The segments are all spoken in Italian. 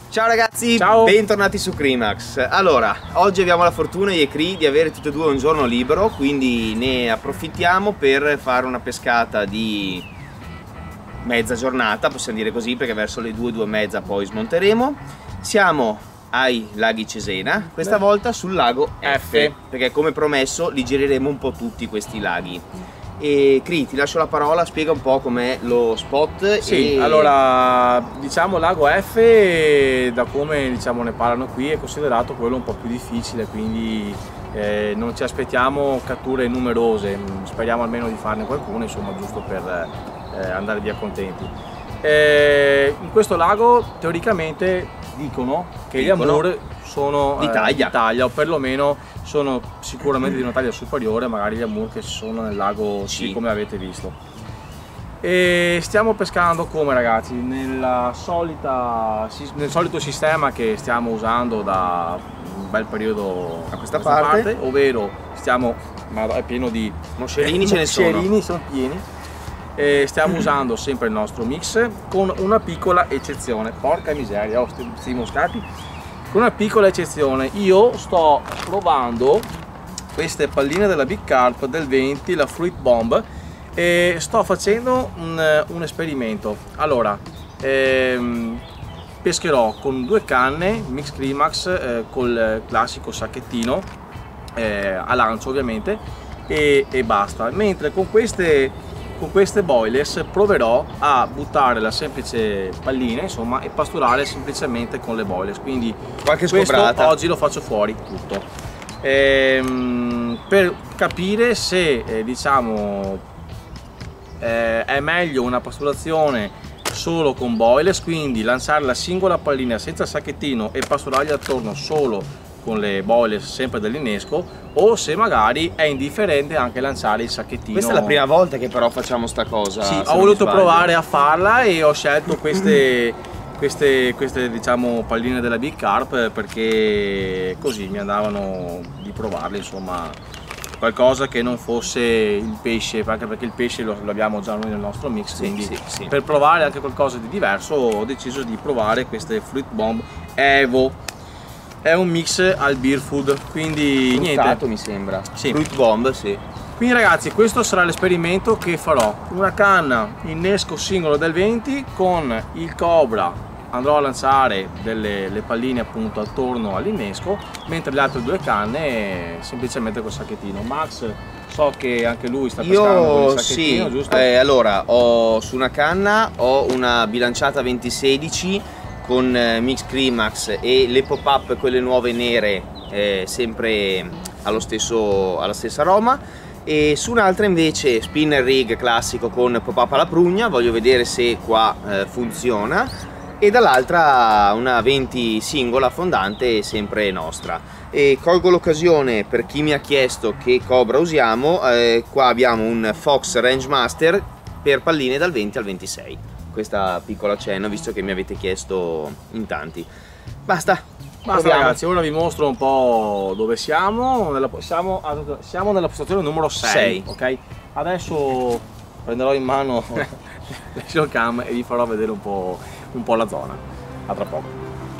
Ciao ragazzi, ciao. Bentornati su Crimax. Allora, oggi abbiamo la fortuna io e Cri di avere tutti e due un giorno libero, quindi ne approfittiamo per fare una pescata di mezza giornata, possiamo dire così, perché verso le 2, 2 e mezza poi smonteremo. Siamo ai laghi Cesena, questa volta sul lago F, perché come promesso li gireremo un po' tutti questi laghi. E Cri, ti lascio la parola, spiega un po' com'è lo spot. Sì, allora, diciamo lago F, da come diciamo ne parlano qui, è considerato quello un po' più difficile, quindi non ci aspettiamo catture numerose, speriamo almeno di farne qualcuno, insomma, giusto per andare via contenti. In questo lago teoricamente dicono che gli Amur sono d'Italia, o perlomeno sono sicuramente di una taglia superiore magari gli Amur che sono nel lago C, come avete visto. E stiamo pescando come ragazzi? nel solito sistema che stiamo usando da un bel periodo a questa parte, ovvero stiamo, ma è pieno di moscerini, ce ne sono. Sono pieni. E stiamo usando sempre il nostro mix con una piccola eccezione, porca miseria, sti moscati, con una piccola eccezione. Io sto provando queste palline della Big Carp del 20, la Fruit Bomb, e sto facendo un esperimento. Allora, pescherò con 2 canne Mix Crimax col classico sacchettino a lancio ovviamente e basta, mentre con queste boilers proverò a buttare la semplice pallina, insomma, e pasturare semplicemente con le boilers, quindi qualche scobrata oggi lo faccio fuori tutto per capire se diciamo è meglio una pasturazione solo con boilers, quindi lanciare la singola pallina senza sacchettino e pasturargli attorno solo con le boilers sempre dell'innesco, o se magari è indifferente anche lanciare il sacchettino. Questa è la prima volta che però facciamo sta cosa. Sì, ho voluto provare a farla e ho scelto queste diciamo palline della Big Carp perché così mi andavano di provarle, insomma, qualcosa che non fosse il pesce, anche perché il pesce lo abbiamo già noi nel nostro mix, quindi per provare anche qualcosa di diverso ho deciso di provare queste Fruit Bomb Evo. È un mix al beer food, quindi fruttato, niente, mi sembra. Sì. Fruit Bomb, sì. Quindi ragazzi, questo sarà l'esperimento che farò. Una canna innesco singolo del 20 con il Cobra, andrò a lanciare le palline appunto attorno all'innesco, mentre le altre 2 canne semplicemente col sacchettino. Max, so che anche lui sta pescando con il sacchettino, giusto? Allora, su una canna ho una bilanciata 2016 con Mix Crimax e le pop-up, quelle nuove nere, sempre alla stessa aroma, e su un'altra invece spinner rig classico con pop-up alla prugna, voglio vedere se qua funziona, e dall'altra una 20 singola fondante sempre nostra. E colgo l'occasione per chi mi ha chiesto che Cobra usiamo, qua abbiamo un Fox Range Master per palline dal 20 al 26. Questa piccola accenno, visto che mi avete chiesto in tanti. Basta ragazzi, ora vi mostro un po' dove siamo. Siamo nella postazione numero 6, ok? Adesso prenderò in mano l'action cam e vi farò vedere un po' la zona. A tra poco.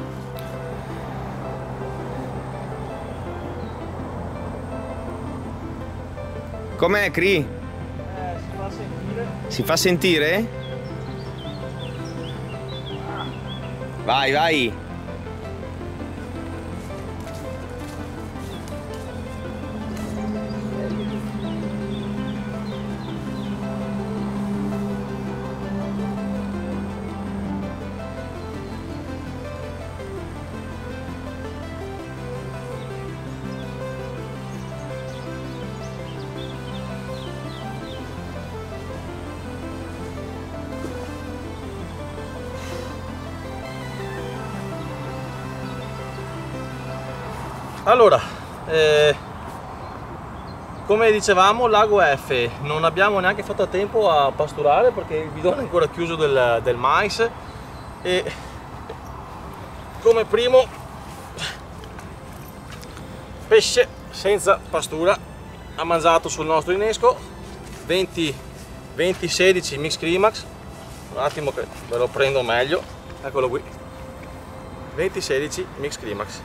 Com'è, Cri? Si fa sentire. Si fa sentire? Vai, vai! Allora, come dicevamo, lago F, non abbiamo neanche fatto tempo a pasturare perché il bidone è ancora chiuso del mais, e come primo pesce senza pastura ha mangiato sul nostro innesco 20-16 Mix Crimax. Un attimo che ve lo prendo meglio, eccolo qui. 2016 Mix Climax.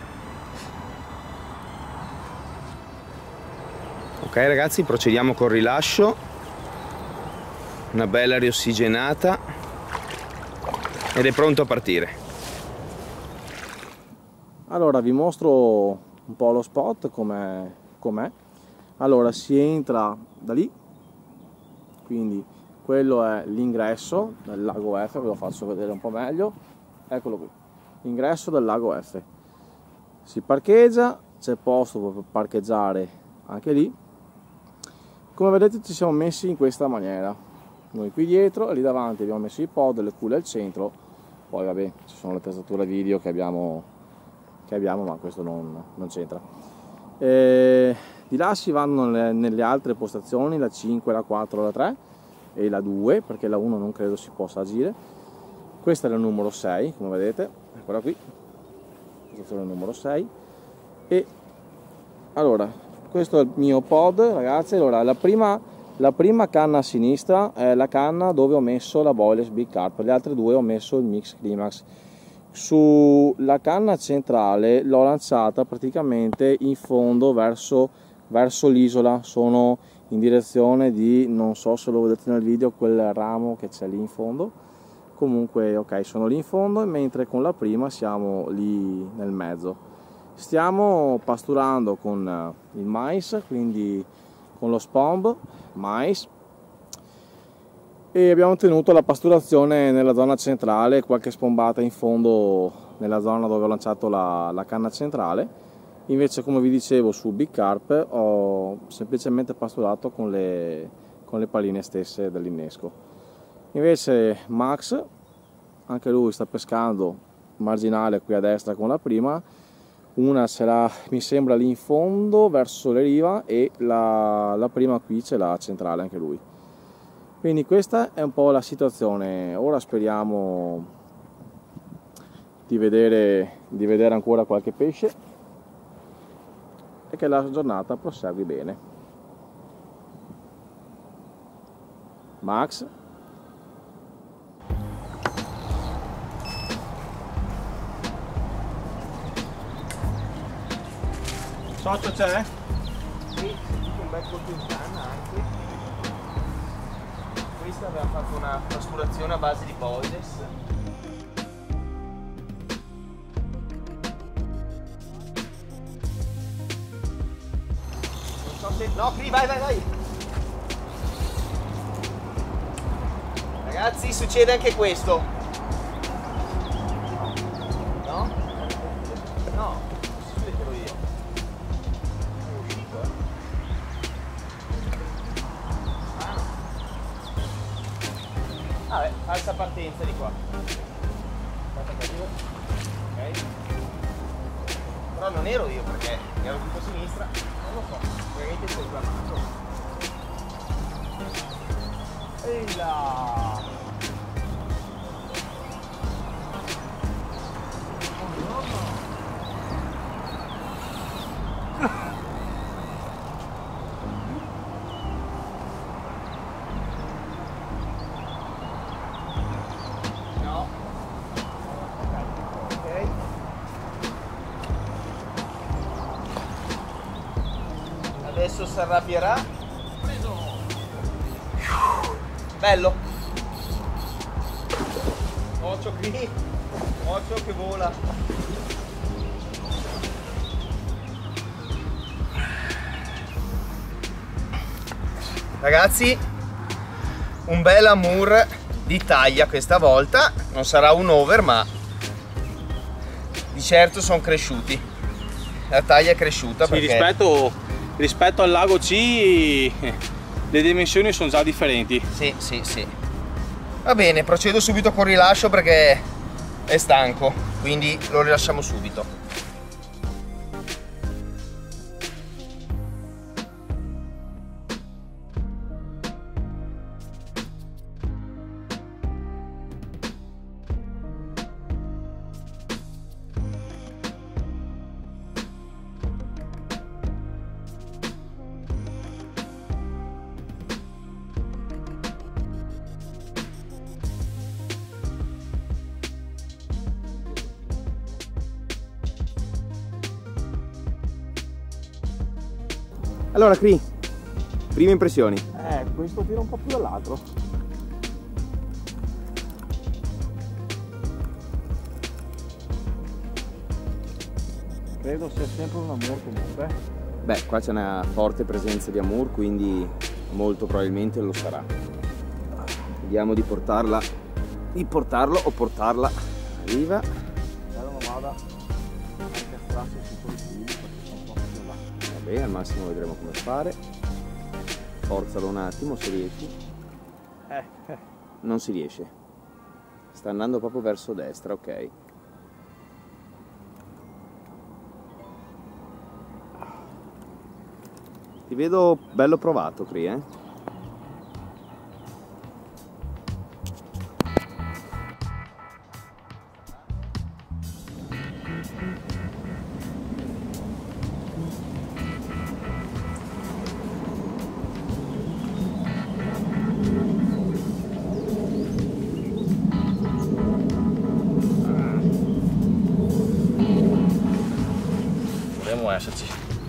Ok ragazzi, procediamo col rilascio, una bella riossigenata ed è pronto a partire. Allora vi mostro un po' lo spot com'è. Allora si entra da lì, quindi quello è l'ingresso del lago F, ve lo faccio vedere un po' meglio, eccolo qui, l'ingresso del lago F. Si parcheggia, c'è posto per parcheggiare anche lì. Come vedete ci siamo messi in questa maniera, noi qui dietro e lì davanti abbiamo messo i pod, le culle al centro, poi vabbè ci sono le tastature video che abbiamo ma questo non c'entra. Di là si vanno nelle altre postazioni, la 5, la 4, la 3 e la 2, perché la 1 non credo si possa agire. Questa è la numero 6, come vedete, eccola qui, postazione numero 6. E allora questo è il mio pod, ragazzi. Allora la prima canna a sinistra è la canna dove ho messo la Boyless Big Carp, le altre due ho messo il Mix Climax. Sulla canna centrale l'ho lanciata praticamente in fondo verso l'isola, sono in direzione di, non so se lo vedete nel video, quel ramo che c'è lì in fondo. Comunque ok, sono lì in fondo, mentre con la prima siamo lì nel mezzo. Stiamo pasturando con il mais, quindi con lo spomb mais, e abbiamo tenuto la pasturazione nella zona centrale, qualche spombata in fondo nella zona dove ho lanciato la canna centrale. Invece, come vi dicevo, su Big Carp ho semplicemente pasturato con le palline stesse dell'innesco. Invece Max, anche lui sta pescando marginale qui a destra con la prima, una ce l'ha mi sembra lì in fondo verso le riva e la prima qui ce l'ha centrale anche lui. Quindi questa è un po' la situazione. Ora speriamo di vedere ancora qualche pesce e che la giornata prosegui bene. Max. Socio c'è? Sì, un bel colpo in canna anche. Questa aveva fatto una pasturazione a base di Boyless. Non so se... No, qui, vai! Ragazzi, succede anche questo. No? No, succedetelo io. È uscito, Vabbè, falsa partenza di qua. Aspetta che arrivo. Ok. Però non ero io perché ero tutto a sinistra. Non lo so. Veramente c'è sbagliato. Ehi là! Adesso si arrabbierà. Preso. Bello. Occhio qui. Occhio che vola. Ragazzi, un bel Amur di taglia questa volta. Non sarà un over, ma di certo sono cresciuti. La taglia è cresciuta, sì, perché rispetto al lago C le dimensioni sono già differenti. Sì. Va bene, procedo subito con il rilascio perché è stanco, quindi lo rilasciamo subito. Allora Cri, prime impressioni. Questo tira un po' più dall'altro. Credo sia sempre un amor comunque. Beh, qua c'è una forte presenza di Amur, quindi molto probabilmente lo sarà. Vediamo di portarlo o portarla a riva. Spero non vada anche a strassi piccoli fili perché sono un po' più là. Va bene, al massimo vedremo come fare. Forzalo un attimo se riesci. Non si riesce. Sta andando proprio verso destra, ok. Ti vedo bello provato, Cri, eh? Dovremmo esserci.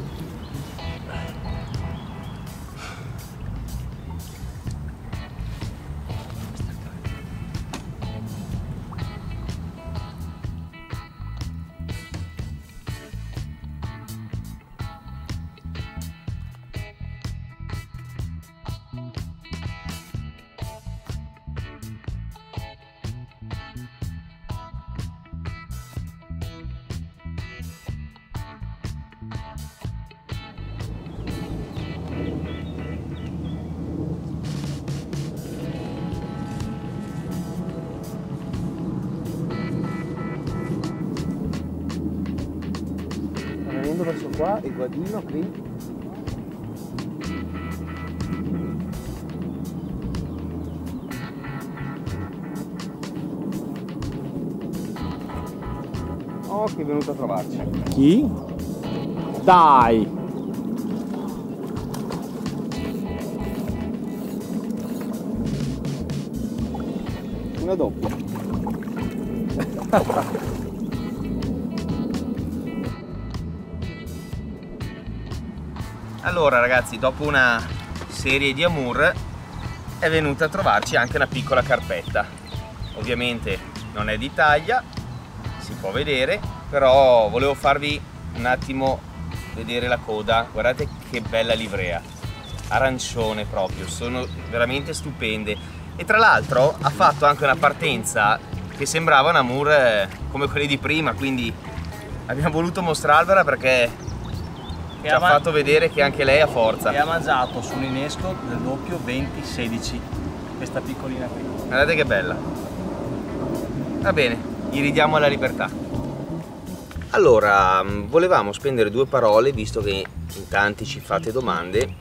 Verso qua, il guadino qui. Oh, che è venuto a trovarci. Chi? Dai! Una doppia. Allora ragazzi, dopo una serie di Amur è venuta a trovarci anche una piccola carpetta. Ovviamente non è di taglia, si può vedere, però volevo farvi un attimo vedere la coda. Guardate che bella livrea, arancione proprio, sono veramente stupende. E tra l'altro ha fatto anche una partenza che sembrava un Amur come quelli di prima, quindi abbiamo voluto mostrarvela perché ci ha fatto vedere che anche lei ha forza. E ha mangiato su un innesco del doppio 20-16, questa piccolina qui. Guardate che bella. Va bene, gli ridiamo la libertà. Allora, volevamo spendere due parole, visto che in tanti ci fate domande,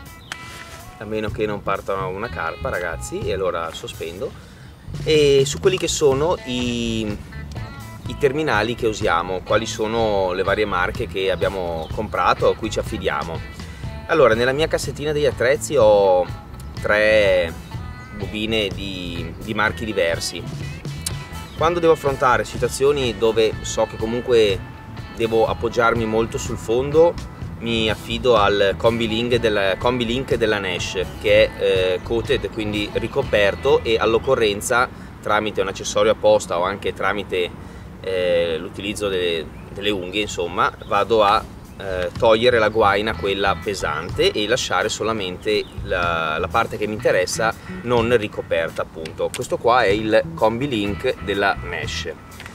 a meno che non parta una carpa ragazzi, e allora sospendo, e su quelli che sono i terminali che usiamo, quali sono le varie marche che abbiamo comprato, a cui ci affidiamo. Allora, nella mia cassettina degli attrezzi ho 3 bobine di marchi diversi. Quando devo affrontare situazioni dove so che comunque devo appoggiarmi molto sul fondo, mi affido al Combi Link della Nash, che è coated, quindi ricoperto, e all'occorrenza tramite un accessorio apposta o anche tramite l'utilizzo delle unghie, insomma, vado a togliere la guaina, quella pesante, e lasciare solamente la parte che mi interessa non ricoperta, appunto. Questo qua è il Combi Link della Nash.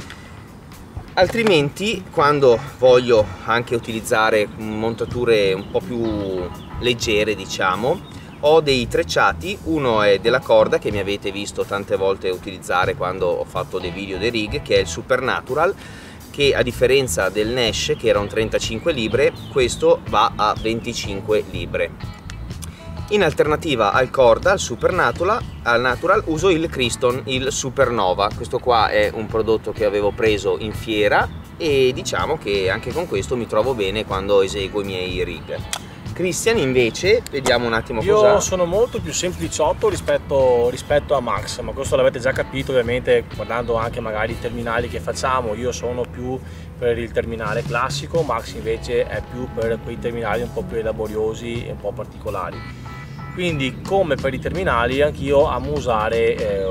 Altrimenti, quando voglio anche utilizzare montature un po' più leggere, diciamo, ho dei trecciati. Uno è della corda, che mi avete visto tante volte utilizzare quando ho fatto dei video dei rig, che è il Supernatural, che a differenza del Nash, che era un 35 libre, questo va a 25 libre. In alternativa al corda, al Supernatural, uso il Criston, il Supernova. Questo qua è un prodotto che avevo preso in fiera e diciamo che anche con questo mi trovo bene quando eseguo i miei rig. Cristian invece, vediamo un attimo Io cosa. sono molto più sempliciotto rispetto a Max, ma questo l'avete già capito ovviamente guardando anche magari i terminali che facciamo. Io sono più per il terminale classico, Max invece è più per quei terminali un po' più laboriosi e un po' particolari. Quindi come per i terminali anch'io amo usare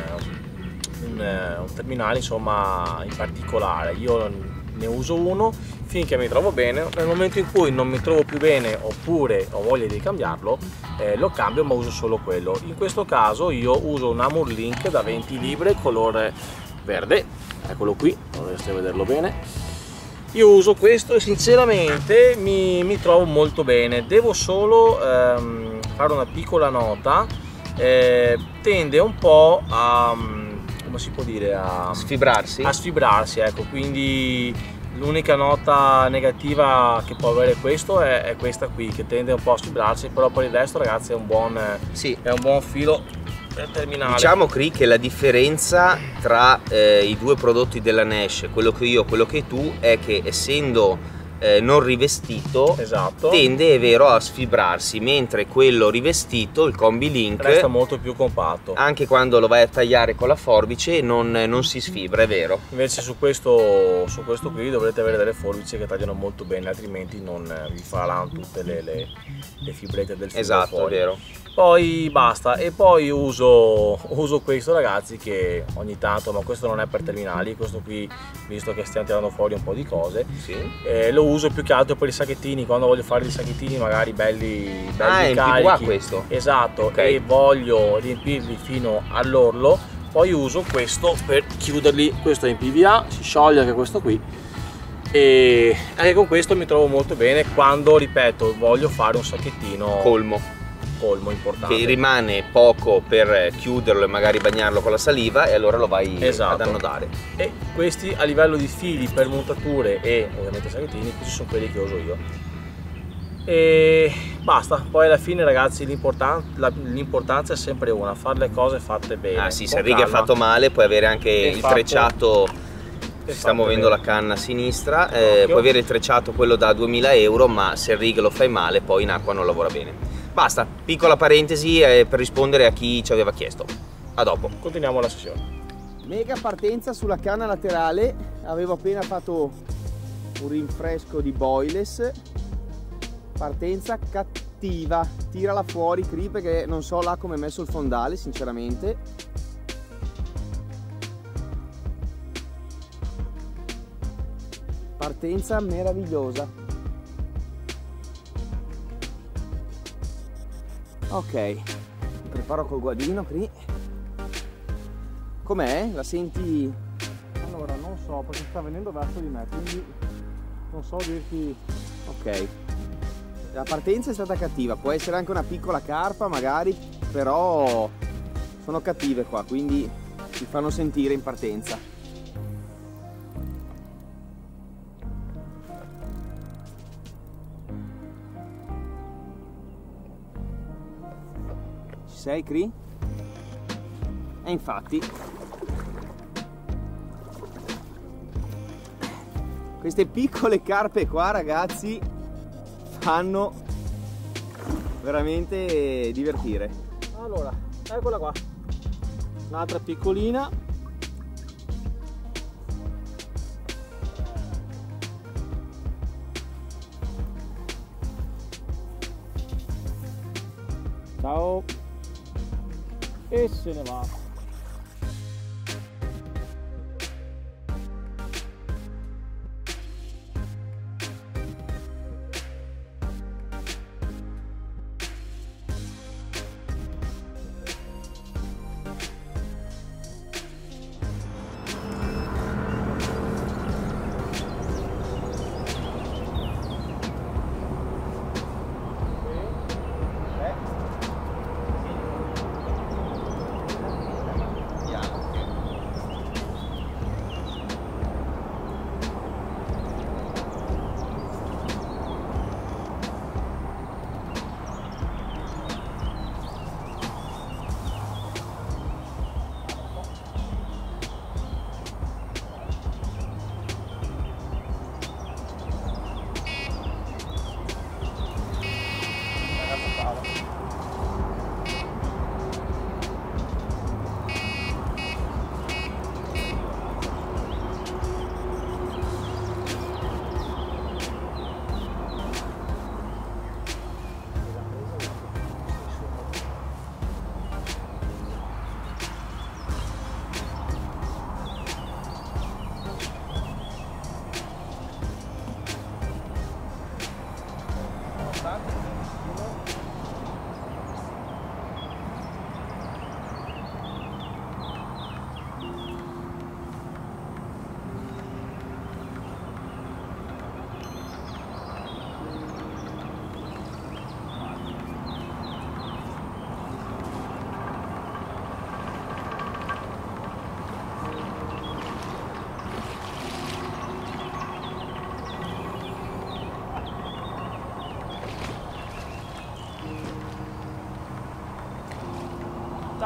un terminale insomma in particolare. Io ne uso uno finché mi trovo bene. Nel momento in cui non mi trovo più bene oppure ho voglia di cambiarlo, lo cambio, ma uso solo quello. In questo caso io uso un Amur Link da 20 libre colore verde, eccolo qui, dovreste vederlo bene. Io uso questo e sinceramente mi trovo molto bene. Devo solo fare una piccola nota, tende un po' a, come si può dire, a sfibrarsi, ecco, quindi l'unica nota negativa che può avere questo è questa qui, che tende un po' a sfibrarsi, però per il resto ragazzi è un buon filo terminale. Diciamo Cri che la differenza tra i due prodotti della Nash, quello che io e quello che tu, è che essendo non rivestito, esatto, tende, è vero, a sfibrarsi, mentre quello rivestito, il Combi Link, resta molto più compatto. Anche quando lo vai a tagliare con la forbice non si sfibra, è vero. Invece su questo qui dovrete avere delle forbici che tagliano molto bene, altrimenti non vi faranno tutte le fibrette del filo. Esatto, fuori. È vero. Poi basta, e poi uso questo ragazzi, che ogni tanto, ma questo non è per terminali, questo qui, visto che stiamo tirando fuori un po' di cose, sì. Lo uso più che altro per i sacchettini, quando voglio fare dei sacchettini magari belli in carichi. PVA questo? Esatto, okay. E voglio riempirli fino all'orlo, poi uso questo per chiuderli. Questo è in PVA, si scioglie anche questo qui, e anche con questo mi trovo molto bene quando, ripeto, voglio fare un sacchettino colmo importante, che rimane poco per chiuderlo e magari bagnarlo con la saliva, e allora lo vai ad annodare. E questi a livello di fili per montature e ovviamente sacchettini, questi sono quelli che uso io. E basta, poi alla fine ragazzi l'importanza è sempre una, fare le cose fatte bene. Ah sì, se il rig è fatto male puoi avere anche il trecciato. Si sta muovendo la canna a sinistra, puoi avere il trecciato quello da 2000 euro, ma se il rig lo fai male poi in acqua non lavora bene. Basta, piccola parentesi per rispondere a chi ci aveva chiesto. A dopo. Continuiamo la sessione. Mega partenza sulla canna laterale, avevo appena fatto un rinfresco di Boyless. Partenza cattiva, tirala fuori Cri, perché non so là come è messo il fondale sinceramente. Partenza meravigliosa. Ok, mi preparo col guadino Cri. Com'è? La senti? Allora non so, perché sta venendo verso di me, quindi non so dirti. Ok, la partenza è stata cattiva, può essere anche una piccola carpa magari, però sono cattive qua, quindi si fanno sentire in partenza. Ci sei Cri? E infatti queste piccole carpe qua ragazzi fanno veramente divertire. Allora, eccola qua, un'altra piccolina. Ciao. E se ne va.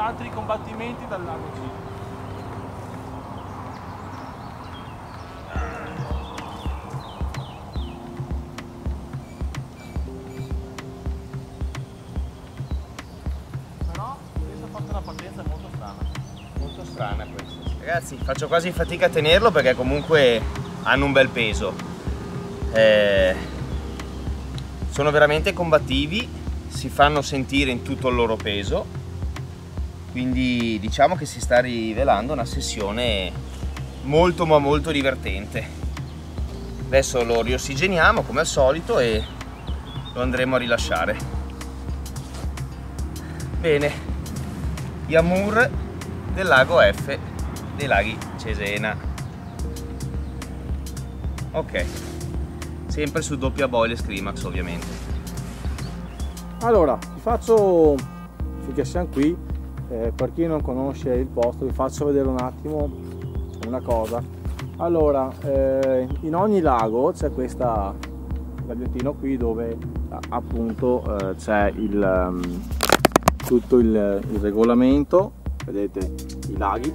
altri combattimenti dal lago C. Però questa ha fatto una partenza molto strana. Molto strana questa. Ragazzi, faccio quasi fatica a tenerlo perché comunque hanno un bel peso. Sono veramente combattivi, si fanno sentire in tutto il loro peso, quindi diciamo che si sta rivelando una sessione molto ma molto divertente. Adesso lo riossigeniamo come al solito e lo andremo a rilasciare. Bene, Yamur del lago F dei laghi Cesena. Ok, sempre su doppia boiler Screamax ovviamente. Allora, vi faccio, finché siamo qui, per chi non conosce il posto, vi faccio vedere un attimo una cosa. Allora, in ogni lago c'è questa gagliottino qui dove appunto c'è tutto il regolamento, vedete i laghi,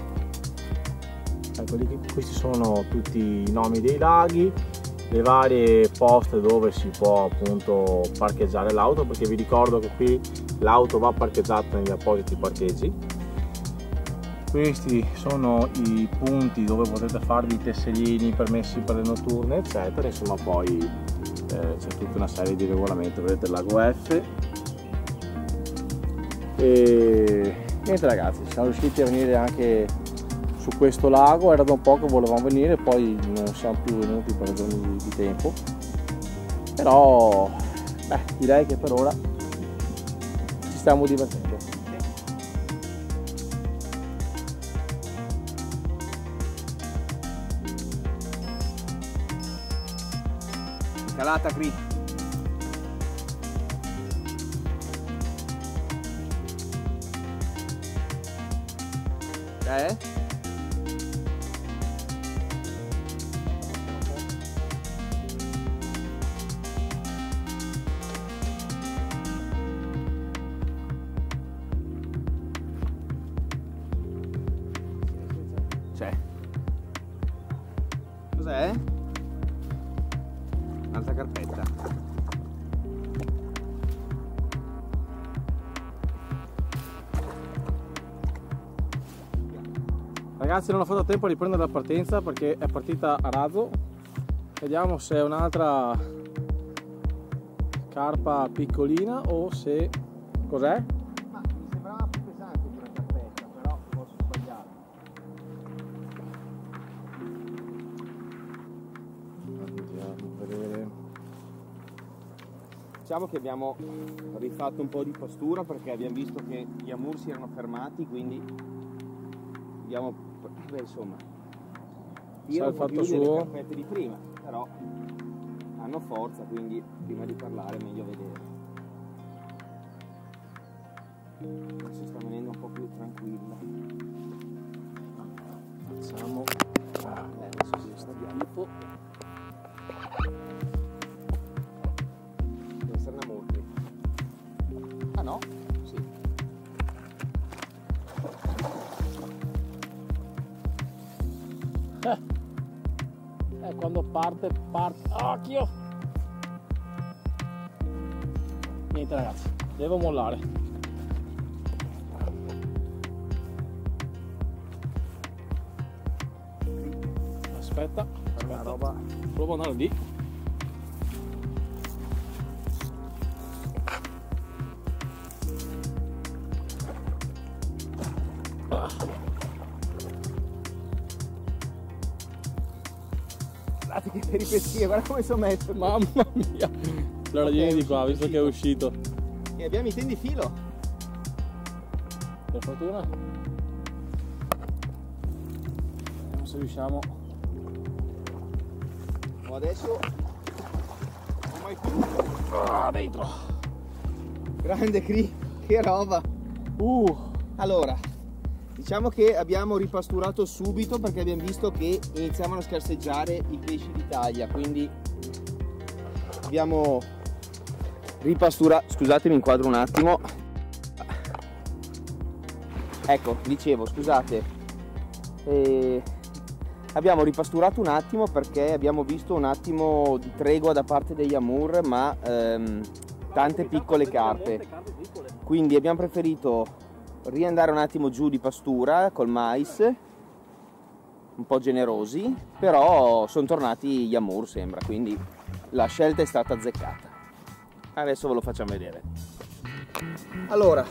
questi sono tutti i nomi dei laghi, le varie poste dove si può appunto parcheggiare l'auto, perché vi ricordo che qui l'auto va parcheggiata negli appositi parcheggi. Questi sono i punti dove potete farvi i tessellini, permessi per le notturne eccetera, insomma poi c'è tutta una serie di regolamenti, vedete il lago F. E niente ragazzi, siamo riusciti a venire anche su questo lago, era da un po' che volevamo venire, poi non siamo più venuti per ragioni di tempo, però direi che per ora ci stiamo divertendo. Calata qui. C'è. Cos'è? Un'altra carpetta. Ragazzi, non ho fatto tempo a riprendere la partenza perché è partita a razzo. Vediamo se è un'altra carpa piccolina o se... cos'è? Ma mi sembrava più pesante di una carpetta, però posso sbagliare. Andiamo a vedere. Diciamo che abbiamo rifatto un po' di postura perché abbiamo visto che gli Amur si erano fermati, quindi abbiamo, insomma, io un po' più delle carpette di prima, però hanno forza, quindi prima di parlare è meglio vedere. Adesso sta venendo un po' più tranquilla. Facciamo Adesso si sta bianco. Deve essere una molti. Ah no? Sì. quando parte. Occhio! Niente ragazzi, devo mollare. Aspetta, Una roba. provo ad andare lì. Guardate che peripezie, guarda come sono messo. Mamma mia! Allora vieni di qua, visto che è uscito. E abbiamo i tendi filo. Per fortuna. Vediamo se riusciamo. Ma adesso non mai più. Dentro. Grande Cri, che roba. Allora, diciamo che abbiamo ripasturato subito perché abbiamo visto che iniziavano a scarseggiare i pesci d'Italia, quindi abbiamo ripasturato. Scusatemi, inquadro un attimo. Ecco, dicevo, scusate, abbiamo ripasturato un attimo perché abbiamo visto un attimo di tregua da parte degli Amur, ma tante piccole carpe, quindi abbiamo preferito riandare un attimo giù di pastura col mais, un po' generosi, però sono tornati gli Amur, sembra, quindi la scelta è stata azzeccata. Adesso ve lo facciamo vedere. Allora,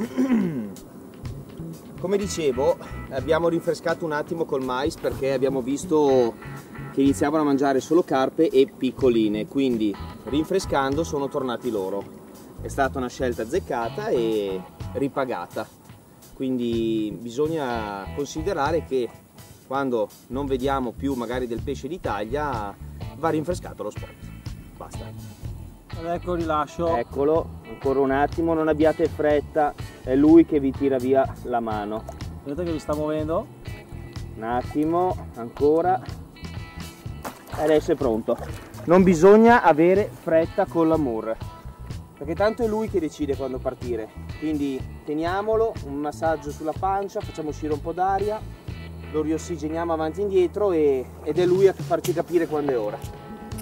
come dicevo, abbiamo rinfrescato un attimo col mais perché abbiamo visto che iniziavano a mangiare solo carpe e piccoline, quindi rinfrescando sono tornati loro. È stata una scelta azzeccata e ripagata, quindi bisogna considerare che quando non vediamo più magari del pesce d'Italia va rinfrescato lo spot. Basta. Ed ecco il rilascio. Eccolo, ancora un attimo, non abbiate fretta, è lui che vi tira via la mano. Vedete che vi sta muovendo? Un attimo, ancora. Adesso è pronto. Non bisogna avere fretta con l'Amur, perché tanto è lui che decide quando partire. Quindi teniamolo, un massaggio sulla pancia, facciamo uscire un po' d'aria, lo riossigeniamo avanti e indietro ed è lui a farci capire quando è ora.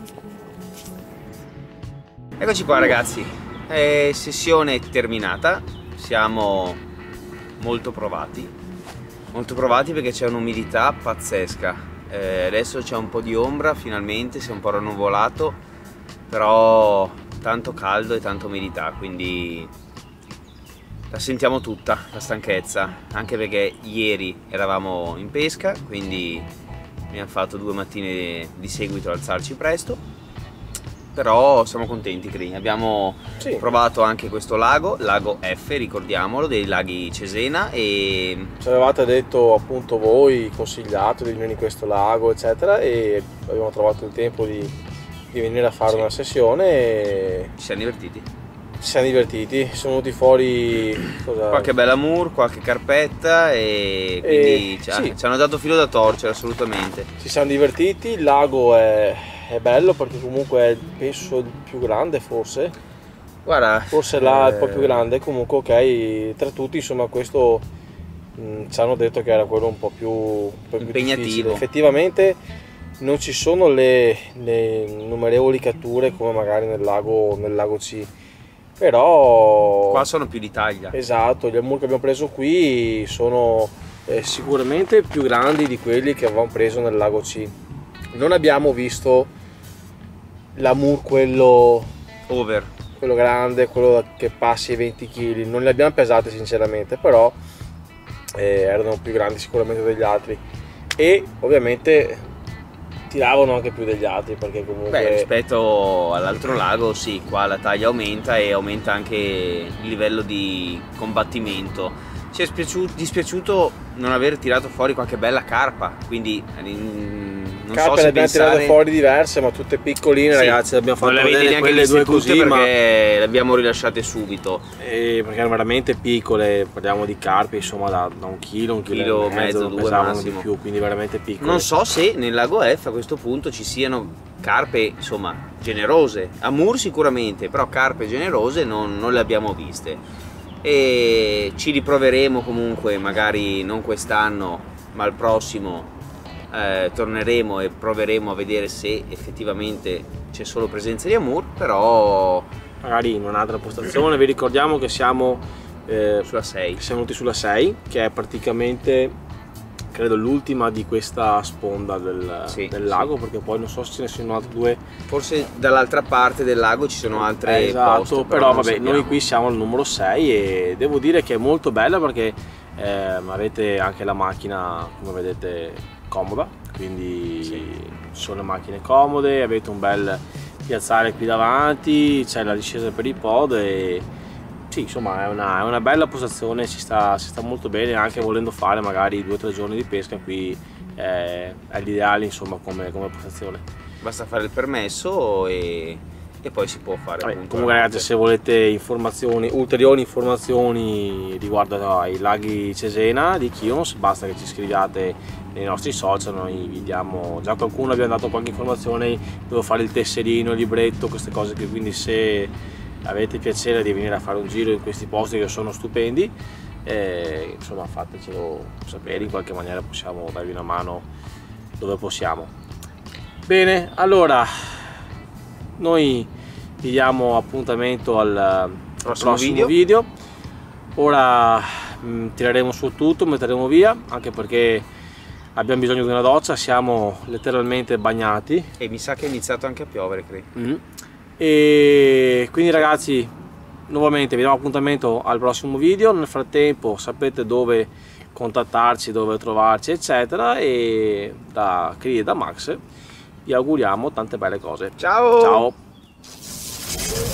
Eccoci qua ragazzi, sessione terminata, siamo molto provati perché c'è un'umidità pazzesca, adesso c'è un po' di ombra finalmente, si è un po' rannuvolato, però tanto caldo e tanta umidità, quindi la sentiamo tutta la stanchezza, anche perché ieri eravamo in pesca, quindi abbiamo fatto 2 mattine di seguito ad alzarci presto. Però siamo contenti, Cri. Abbiamo provato anche questo lago F, ricordiamolo, dei laghi Cesena, e ci avevate detto appunto voi, consigliato di venire in questo lago eccetera, e abbiamo trovato il tempo di venire a fare una sessione e ci siamo divertiti. Sono venuti fuori qualche bella Amur, qualche carpetta e quindi ci hanno dato filo da torcere assolutamente. Ci siamo divertiti, il lago è bello perché comunque è penso il più grande forse. Guarda, forse là è un po' più grande, comunque ok, tra tutti insomma questo ci hanno detto che era quello un po' più impegnativo. Effettivamente non ci sono le innumerevoli catture come magari nel lago C. Però qua sono più d'Italia. Esatto, gli Amur che abbiamo preso qui sono sicuramente più grandi di quelli che avevamo preso nel lago C. Non abbiamo visto l'Amur quello grande, quello che passi ai 20 kg, non li abbiamo pesati sinceramente, però erano più grandi sicuramente degli altri e ovviamente tiravano anche più degli altri perché comunque rispetto all'altro lago sì, qua la taglia aumenta e aumenta anche il livello di combattimento. Ci è dispiaciuto non aver tirato fuori qualche bella carpa, quindi non so se abbiamo tirato fuori diverse ma tutte piccoline, sì, ragazzi, abbiamo fatto vedere quelle due così perché le abbiamo rilasciate subito perché erano veramente piccole, parliamo di carpe insomma da 1 chilo, 1,5 kg, 2 massimo, di più, quindi veramente piccole. Non so se nel lago F a questo punto ci siano carpe insomma generose, Amur sicuramente, però carpe generose non le abbiamo viste e ci riproveremo comunque, magari non quest'anno ma il prossimo. Torneremo e proveremo a vedere se effettivamente c'è solo presenza di Amur, però magari in un'altra postazione. Vi ricordiamo che siamo sulla 6, siamo venuti sulla 6 che è praticamente credo l'ultima di questa sponda del lago, perché poi non so se ce ne sono altre 2, forse dall'altra parte del lago ci sono altre esatto, però vabbè, noi qui siamo al numero 6 e devo dire che è molto bella perché avete anche la macchina come vedete comoda, quindi sono macchine comode, avete un bel piazzale qui davanti, c'è la discesa per i pod e sì, insomma è una bella postazione, si sta molto bene, anche volendo fare magari 2 o 3 giorni di pesca qui è l'ideale insomma come postazione. Basta fare il permesso e poi si può fare. Comunque ragazzi, se volete ulteriori informazioni riguardo ai laghi Cesena di Chios, basta che ci scriviate nei nostri social, noi vi diamo, già qualcuno abbiamo dato qualche informazione, devo fare il tesserino, il libretto, queste cose che, quindi se avete piacere di venire a fare un giro in questi posti che sono stupendi insomma fatecelo sapere, in qualche maniera possiamo darvi una mano dove possiamo. Bene, allora noi vi diamo appuntamento al prossimo video. Ora tireremo su tutto, metteremo via, anche perché abbiamo bisogno di una doccia, siamo letteralmente bagnati e mi sa che è iniziato anche a piovere, credo. E quindi ragazzi, nuovamente vi diamo appuntamento al prossimo video. Nel frattempo sapete dove contattarci, dove trovarci eccetera, e da Cri e da Max vi auguriamo tante belle cose. Ciao! Ciao!